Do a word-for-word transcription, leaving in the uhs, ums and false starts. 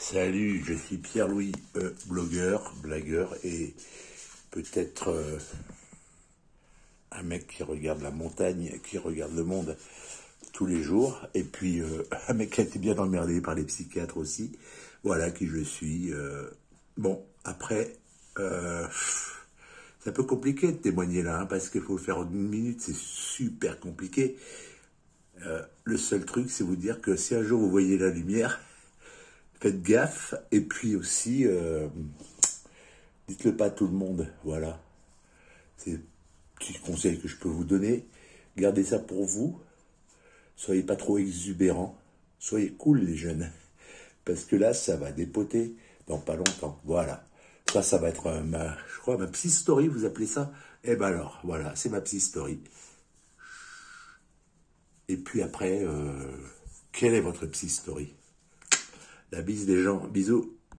Salut, je suis Pierre-Louis, euh, blogueur, blagueur et peut-être euh, un mec qui regarde la montagne, qui regarde le monde tous les jours. Et puis euh, un mec qui a été bien emmerdé par les psychiatres aussi. Voilà qui je suis. Euh, bon, après, euh, c'est un peu compliqué de témoigner là, hein, parce qu'il faut le faire en une minute, c'est super compliqué. Euh, le seul truc, c'est vous dire que si un jour vous voyez la lumière, faites gaffe, et puis aussi, euh, dites-le pas à tout le monde, voilà. C'est un petit conseil que je peux vous donner. Gardez ça pour vous, soyez pas trop exubérants, soyez cool les jeunes, parce que là, ça va dépoter dans pas longtemps, voilà. Ça, ça va être euh, ma, je crois, ma psy story, vous appelez ça? Eh ben alors, voilà, c'est ma psy story. Et puis après, euh, quelle est votre psy story? La bise des gens, bisous.